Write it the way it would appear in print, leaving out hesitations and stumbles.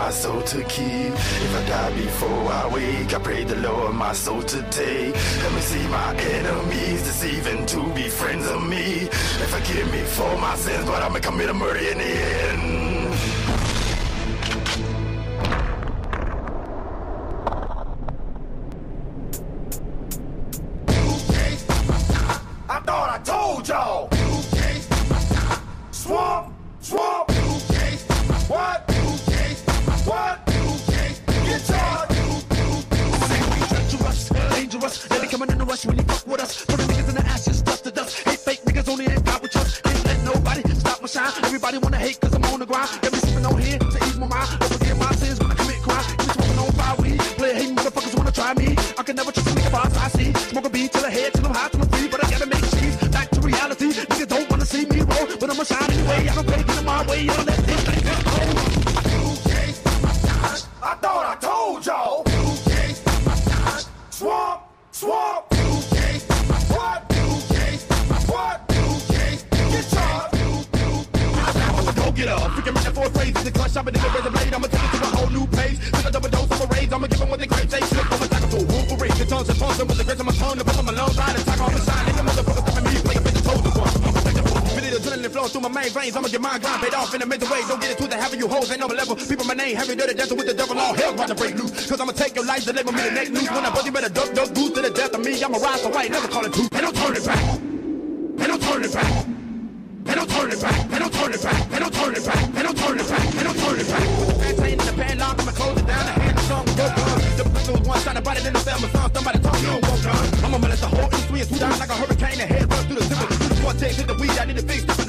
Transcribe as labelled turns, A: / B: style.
A: my soul to keep. If I die before I wake, I pray the Lord my soul to take. Let me see my enemies deceiving to be friends of me, and forgive me for my sins, but I'ma commit a murder in the end. I thought I told y'all. Swamp, swamp. What? What? Get charged.
B: Dangerous, dangerous. They be coming in the rush when you fuck with us. Put the niggas in the ashes, dust to dust. Hate fake niggas only ain't got with trust. Ain't let nobody stop my shine. Everybody wanna hate cause I'm on the grind. Got me sipping on here to ease my mind. Don't forget my sins when I commit crime. Give me smoking on fire weed. Play hating motherfuckers wanna try me. I can never trust a nigga boss I see. Smoke a beat till I head till I'm high till I'm free. But I gotta make cheese. Back to reality. Niggas don't wanna see me roll, but I'ma shine anyway. I don't pay, get in my way. I'll let this thing go.
A: I thought I told y'all. Swamp, swamp. What? What? Get charged.
B: Go get up. Freaking running for a phrase. The clutch shopping in the razor blade. I'ma take it to a whole new page. Took a double dose of a raise. I'ma give them what they crave. They slip over tackle to a Wolverine. The tongues and phones with the grace of my tongue. The pump of my lungs. Ride and tackle on the shine. Nigga motherfuckers coming me. Play a bitch told the one. The adrenaline flows through my main veins. I'ma get mine grind paid off in a mental way. Don't get it twisted, having you hoes ain't no level. People my name, having dirty dancing with the devil. All hell about to break loose. Cause I'ma take your life, deliver me the next news. When I buzz you better duck, duck, goose to the death of me. I'ma rise to white, never call it truth. They don't turn it back. They don't turn it back. They don't turn it back. They don't turn it back. They don't turn it back. They don't turn it back. They don't turn it back. Maintain the padlock, I'ma close it down. The hand of song, go gun. The pistol was one shot about it in the cell. My son, somebody talk, you don't want gun. I'ma let the whole industry and swoop down like a hurricane. The head run through the civil. This is what takes to the weed, I need to fix.